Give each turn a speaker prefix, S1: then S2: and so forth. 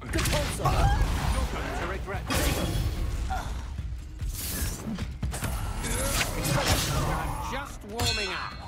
S1: Compulsor.
S2: You're going to regret this. I'm just warming up.